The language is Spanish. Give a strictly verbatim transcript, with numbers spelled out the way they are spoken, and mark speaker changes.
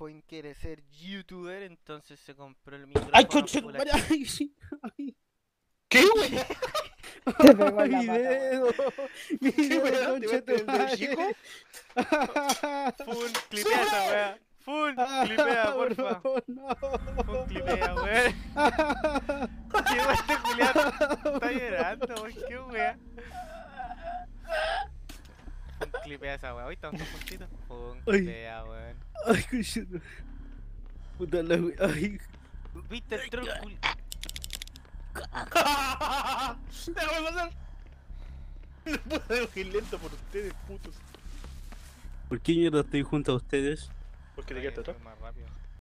Speaker 1: Point quiere ser youtuber, entonces se compró el micrófono.
Speaker 2: ¡Ay, concha!
Speaker 1: Full
Speaker 2: ¡Ay!
Speaker 1: H D.
Speaker 2: ay.
Speaker 3: ¿Qué, wey?
Speaker 4: Te pegó en la
Speaker 2: Mi
Speaker 4: pata,
Speaker 2: dedo, mi
Speaker 3: ¿Qué,
Speaker 2: dedo,
Speaker 3: weón? ¿Te
Speaker 2: concha
Speaker 3: metiste
Speaker 2: tu
Speaker 3: el dedo
Speaker 2: madre.
Speaker 3: chico?
Speaker 1: Fun, clipea esa weá. Fun, clipea,
Speaker 2: Por
Speaker 1: porfa.
Speaker 2: favor, no.
Speaker 1: Fun, clipea, weón. ¿Qué weá este culiado? Está llorando, weón. ¿Qué weá? Fun, clipea esa weá. Hoy estamos todos juntitos. Fun,
Speaker 2: Ay.
Speaker 1: clipea, weón.
Speaker 2: Ay, concha tu- Puta la we- Ay.
Speaker 1: ¿Viste el troll culi-
Speaker 3: Déjame pasar. No puedo ir lento por ustedes, putos.
Speaker 2: ¿Por qué mierda estoy junto a ustedes?
Speaker 3: Porque te
Speaker 1: Oye,
Speaker 3: quedaste atrás.
Speaker 1: voy más rápido.